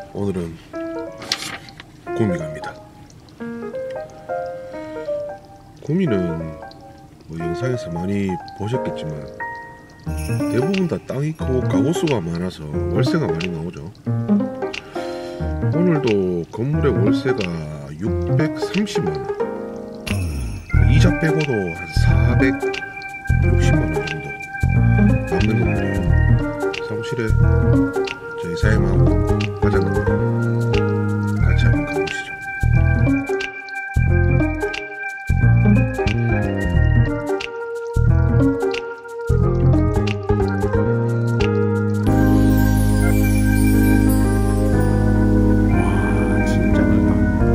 오늘은 구미 갑니다. 구미는 뭐 영상에서 많이 보셨겠지만 대부분 다 땅이 크고 가구수가 많아서 월세가 많이 나오죠. 오늘도 건물의 월세가 630만원, 이자 빼고도 한 460만원 정도 남는 건물이에요. 사무실에 저희 사장님하고 과장님 같이 한번 가보시죠. 와, 진짜 넓다.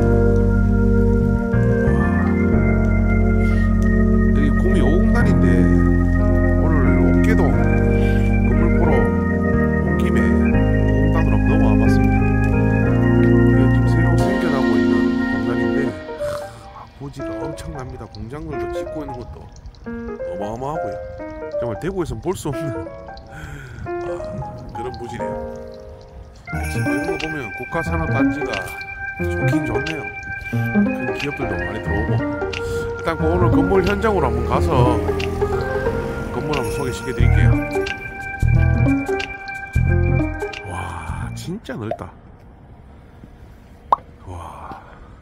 와, 여기 구미 오곡단인데 오늘 옥계동 건물 보러 온 김에 오곡단으로 넘어와 봤습니다. 이게 지금 새로 생겨나고 있는 공단인데 고지가 엄청납니다. 공장들도 짓고 있는 것도 어마어마하고요. 정말 대구에서는 볼 수 없는 그런 부지네요. 역시 뭐 이런 거 보면 국가산업단지가 좋긴 좋네요. 큰 기업들도 많이 들어오고. 일단 그 오늘 건물 현장으로 한번 가서 건물 한번 소개시켜 드릴게요. 와, 진짜 넓다. 와,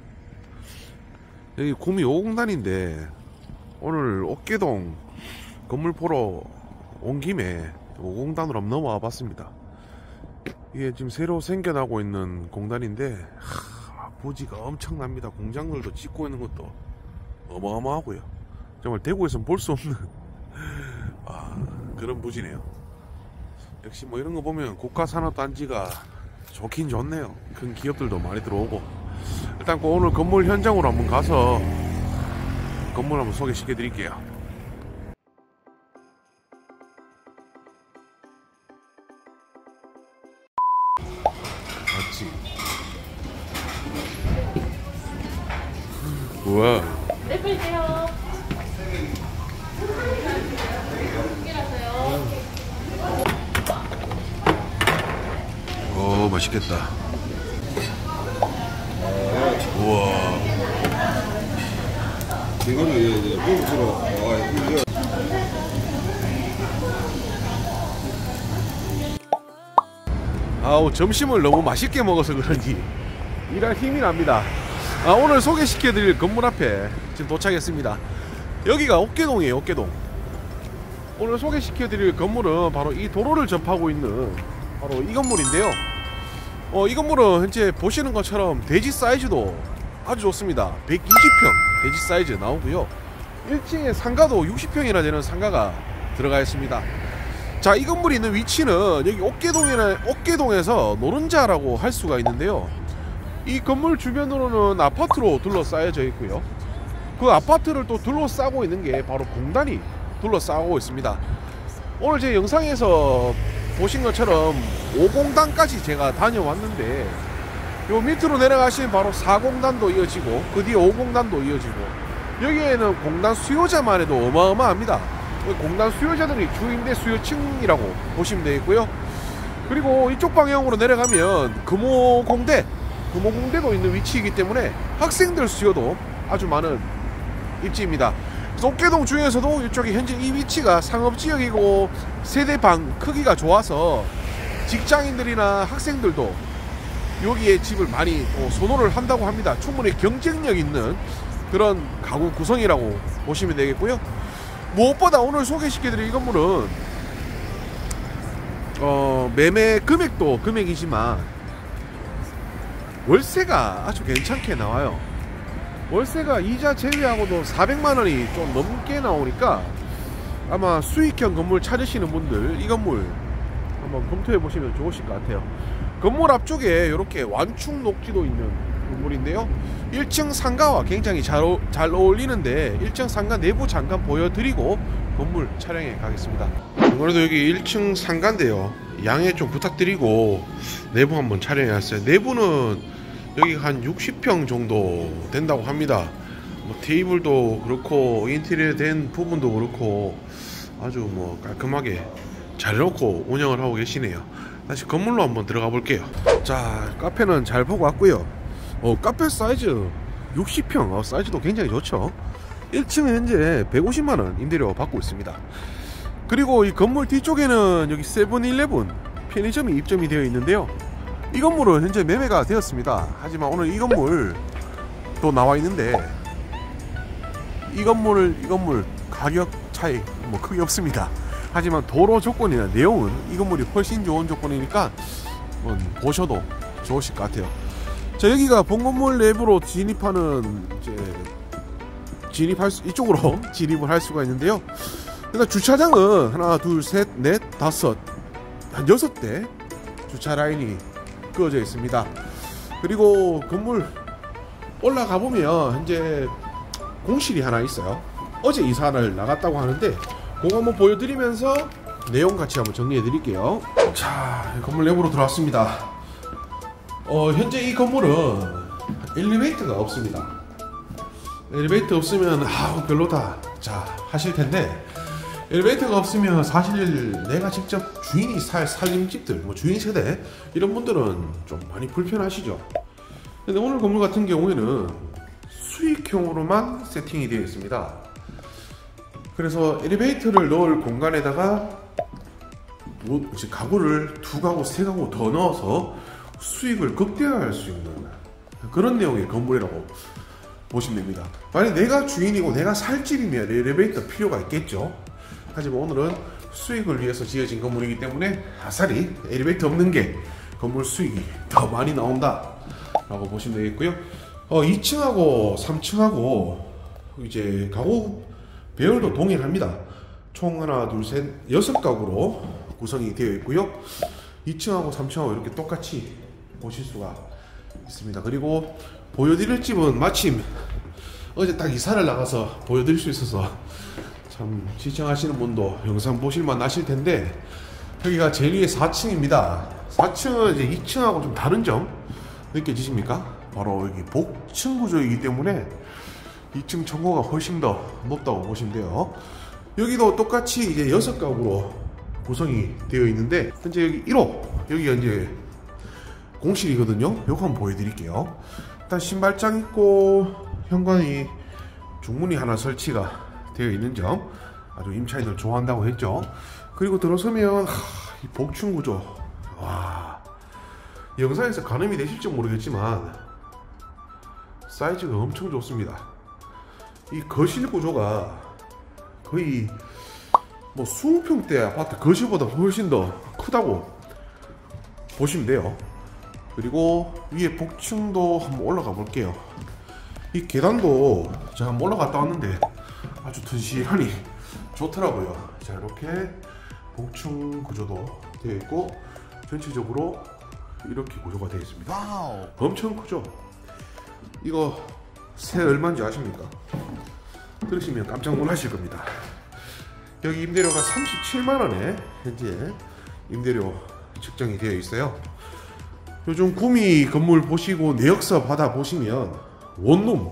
여기 구미 오곡단인데 오늘 옥계동 건물 보러 온 김에 오곡단으로 한번 넘어와 봤습니다. 이게 지금 새로 생겨나고 있는 공단인데 부지가 엄청납니다. 공장들도 짓고 있는 것도 어마어마하고요. 정말 대구에서는 볼 수 없는 그런 부지네요. 역시 뭐 이런 거 보면 국가산업단지가 좋긴 좋네요. 큰 기업들도 많이 들어오고. 일단 그 오늘 건물 현장으로 한번 가서 건물 한번 소개시켜 드릴게요. 맞지? 우와. 네, 빨리세요. 오, 맛있겠다. 우와. 이거는 무릎으로 아우, 점심을 너무 맛있게 먹어서 그런지 일할 힘이 납니다. 오늘 소개시켜드릴 건물 앞에 지금 도착했습니다. 여기가 옥계동이에요. 옥계동. 오늘 소개시켜드릴 건물은 바로 이 도로를 접하고 있는 바로 이 건물인데요. 이 건물은 현재 보시는 것처럼 대지 사이즈도 아주 좋습니다. 120평 대지 사이즈 나오고요. 1층에 상가도 60평이나 되는 상가가 들어가 있습니다. 자, 이 건물이 있는 위치는 여기 옥계동에서 노른자라고 할 수가 있는데요. 이 건물 주변으로는 아파트로 둘러싸여져 있고요. 그 아파트를 또 둘러싸고 있는 게 바로 공단이 둘러싸고 있습니다. 오늘 제 영상에서 보신 것처럼 5공단까지 제가 다녀왔는데 요 밑으로 내려가시면 바로 4공단도 이어지고 그 뒤에 5공단도 이어지고 여기에는 공단 수요자만 해도 어마어마합니다. 공단 수요자들이 주임대 수요층이라고 보시면 되겠고요. 그리고 이쪽 방향으로 내려가면 금호공대도 있는 위치이기 때문에 학생들 수요도 아주 많은 입지입니다. 그래서 옥계동 중에서도 이쪽이 현재 이 위치가 상업지역이고 세대방 크기가 좋아서 직장인들이나 학생들도 여기에 집을 많이 선호를 한다고 합니다. 충분히 경쟁력 있는 그런 가구 구성이라고 보시면 되겠고요. 무엇보다 오늘 소개시켜드릴 이 건물은 매매 금액도 금액이지만 월세가 아주 괜찮게 나와요. 월세가 이자 제외하고도 400만원이 좀 넘게 나오니까 아마 수익형 건물 찾으시는 분들 이 건물 한번 검토해 보시면 좋으실 것 같아요. 건물 앞쪽에 이렇게 완충 녹지도 있는 건물인데요. 1층 상가와 굉장히 잘 어울리는데 1층 상가 내부 잠깐 보여드리고 건물 촬영해 가겠습니다. 아무래도 여기 1층 상가인데요. 양해 좀 부탁드리고 내부 한번 촬영해 왔어요. 내부는 여기 한 60평 정도 된다고 합니다. 뭐 테이블도 그렇고 인테리어 된 부분도 그렇고 아주 뭐 깔끔하게 잘 해놓고 운영을 하고 계시네요. 다시 건물로 한번 들어가 볼게요. 자, 카페는 잘 보고 왔고요. 카페 사이즈 60평, 사이즈도 굉장히 좋죠. 1층은 현재 150만원 임대료 받고 있습니다. 그리고 이 건물 뒤쪽에는 여기 세븐일레븐 편의점이 입점이 되어 있는데요. 이 건물은 현재 매매가 되었습니다. 하지만 오늘 이 건물 또 나와 있는데 이 건물 가격 차이 뭐 크게 없습니다. 하지만 도로 조건이나 내용은 이 건물이 훨씬 좋은 조건이니까 보셔도 좋으실 것 같아요. 자, 여기가 본 건물 내부로 진입하는 이쪽으로 진입을 할 수가 있는데요. 일단 주차장은 하나, 둘, 셋, 넷, 다섯, 한 6대 주차 라인이 그어져 있습니다. 그리고 건물 올라가 보면 현재 공실이 하나 있어요. 어제 이사를 나갔다고 하는데 그거 한번 보여드리면서 내용 같이 한번 정리해 드릴게요. 자, 건물 내부로 들어왔습니다. 현재 이 건물은 엘리베이터가 없습니다. 엘리베이터 없으면 별로다 자 하실 텐데, 엘리베이터가 없으면 사실 내가 직접 주인이 살 살림집들, 뭐 주인 세대 이런 분들은 좀 많이 불편하시죠. 근데 오늘 건물 같은 경우에는 수익형으로만 세팅이 되어 있습니다. 그래서 엘리베이터를 넣을 공간에다가 가구를 2가구, 3가구 더 넣어서 수익을 극대화할 수 있는 그런 내용의 건물이라고 보시면 됩니다. 만약 내가 주인이고 내가 살 집이면 엘리베이터 필요가 있겠죠. 하지만 오늘은 수익을 위해서 지어진 건물이기 때문에 아싸리 엘리베이터 없는 게 건물 수익이 더 많이 나온다 라고 보시면 되겠고요. 2층하고 3층하고 이제 가구 배열도 동일합니다. 총 하나, 둘, 셋, 6가구로 구성이 되어 있고요. 2층하고 3층하고 이렇게 똑같이 보실 수가 있습니다. 그리고 보여드릴 집은 마침 어제 딱 이사를 나가서 보여드릴 수 있어서 참 시청하시는 분도 영상 보실만 하실 텐데, 여기가 제일 위에 4층입니다. 4층은 이제 2층하고 좀 다른 점 느껴지십니까? 바로 여기 복층 구조이기 때문에 2층 청고가 훨씬 더 높다고 보시면 돼요. 여기도 똑같이 이제 6가구로 구성이 되어 있는데, 현재 여기 1호, 여기가 이제 공실이거든요. 요거 한번 보여드릴게요. 일단 신발장 있고 현관이 중문이 하나 설치가 되어 있는 점, 아주 임차인들 좋아한다고 했죠. 그리고 들어서면 이 복층 구조, 와, 영상에서 가늠이 되실지 모르겠지만 사이즈가 엄청 좋습니다. 이 거실 구조가 거의 뭐 20평대 아파트 거실보다 훨씬 더 크다고 보시면 돼요. 그리고 위에 복층도 한번 올라가 볼게요. 이 계단도 제가 한번 올라갔다 왔는데 아주 튼실하니 좋더라고요. 자, 이렇게 복층 구조도 되어 있고 전체적으로 이렇게 구조가 되어 있습니다. 와우. 엄청 크죠? 이거 새 얼마인지 아십니까? 들으시면 깜짝 놀라실 겁니다. 여기 임대료가 37만원에 현재 임대료 측정이 되어 있어요. 요즘 구미 건물 보시고 내역서 받아 보시면 원룸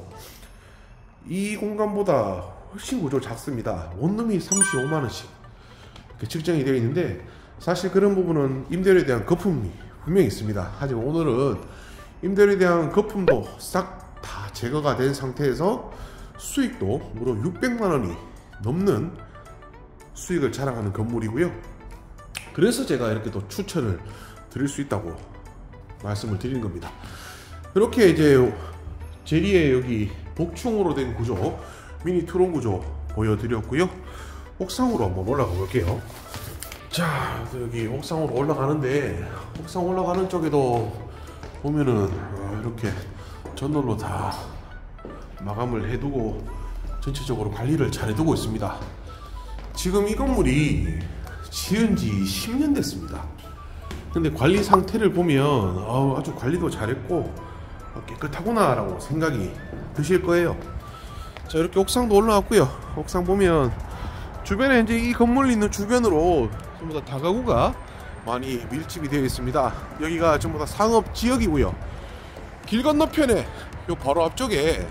이 공간보다 훨씬 구조 작습니다. 원룸이 35만원씩 이렇게 측정이 되어 있는데, 사실 그런 부분은 임대료에 대한 거품이 분명히 있습니다. 하지만 오늘은 임대료에 대한 거품도 싹 다 제거가 된 상태에서 수익도 무려 600만원이 넘는 수익을 자랑하는 건물이고요. 그래서 제가 이렇게 또 추천을 드릴 수 있다고 말씀을 드리는 겁니다. 이렇게 이제 제리에 여기 복층으로 된 구조, 미니 투룸 구조 보여드렸고요. 옥상으로 한번 올라가 볼게요. 자, 여기 옥상으로 올라가는데, 옥상 올라가는 쪽에도 보면은 이렇게 전월로 다 마감을 해두고 전체적으로 관리를 잘 해두고 있습니다. 지금 이 건물이 지은 지 10년 됐습니다. 근데 관리 상태를 보면 아주 관리도 잘했고 깨끗하구나 라고 생각이 드실 거예요. 자, 이렇게 옥상도 올라왔고요. 옥상 보면 주변에 이제 이 건물 있는 주변으로 전부 다 다가구가 많이 밀집이 되어 있습니다. 여기가 전부 다 상업 지역이고요. 길 건너편에 요 바로 앞쪽에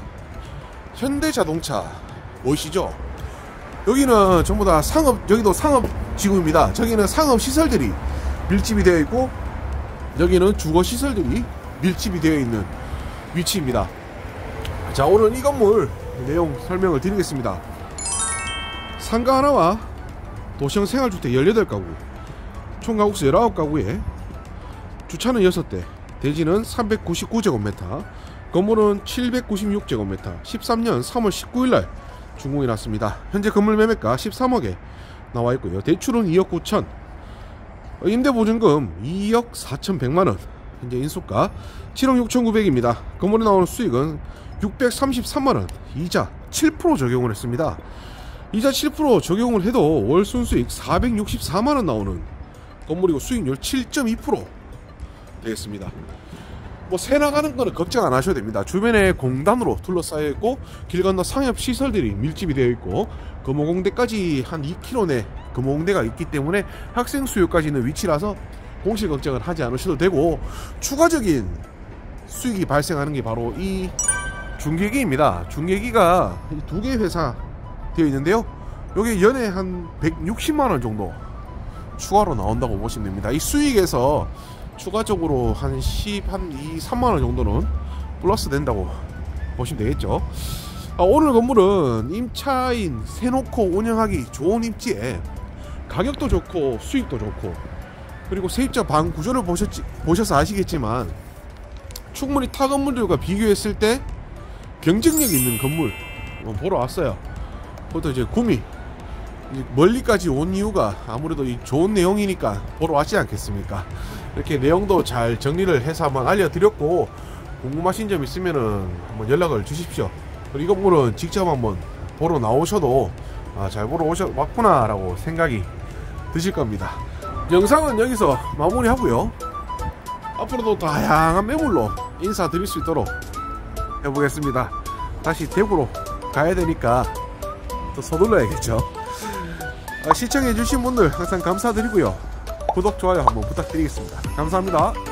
현대자동차 보이시죠? 여기는 전부 다 상업, 여기도 상업 지구입니다. 저기는 상업 시설들이 밀집이 되어 있고, 여기는 주거 시설들이 밀집이 되어 있는 위치입니다. 자, 오늘 이 건물 내용 설명을 드리겠습니다. 상가 하나와 도시형 생활주택 18가구, 총 가구수 19가구에 주차는 6대, 대지는 399제곱미터, 건물은 796제곱미터, 13년 3월 19일날 준공이 났습니다. 현재 건물 매매가 13억에 나와 있고요. 대출은 2억 9천, 임대보증금 2억 4,100만원, 현재 인수가 7억 6,900입니다. 건물에 나오는 수익은 633만원, 이자 7% 적용을 했습니다. 이자 7% 적용을 해도 월 순수익 464만원 나오는 건물이고, 수익률 7.2% 되겠습니다. 뭐 새 나가는 거는 걱정 안 하셔도 됩니다. 주변에 공단으로 둘러싸여 있고, 길 건너 상업 시설들이 밀집이 되어 있고, 금호공대까지 한 2km 내 금호공대가 있기 때문에 학생 수요까지 있는 위치라서 공실 걱정을 하지 않으셔도 되고, 추가적인 수익이 발생하는 게 바로 이 중개기입니다. 중개기가 두 개의 회사 되어 있는데요, 여기 연에 한 160만원 정도 추가로 나온다고 보시면 됩니다. 이 수익에서 추가적으로 한 2, 3만원 정도는 플러스 된다고 보시면 되겠죠. 오늘 건물은 임차인 세놓고 운영하기 좋은 입지에 가격도 좋고 수익도 좋고, 그리고 세입자 방 구조를 보셔서 아시겠지만 충분히 타 건물들과 비교했을 때 경쟁력 있는 건물 보러 왔어요. 그것도 이제 구미 멀리까지 온 이유가 아무래도 이 좋은 내용이니까 보러 왔지 않겠습니까? 이렇게 내용도 잘 정리를 해서 한번 알려드렸고, 궁금하신 점 있으면은 한번 연락을 주십시오. 그리고 이 건물은 직접 한번 보러 나오셔도 잘 보러 왔구나 라고 생각이 드실 겁니다. 영상은 여기서 마무리하고요, 앞으로도 다양한 매물로 인사드릴 수 있도록 해보겠습니다. 다시 대구로 가야 되니까 또 서둘러야겠죠. 시청해주신 분들 항상 감사드리고요, 구독, 좋아요 한번 부탁드리겠습니다. 감사합니다.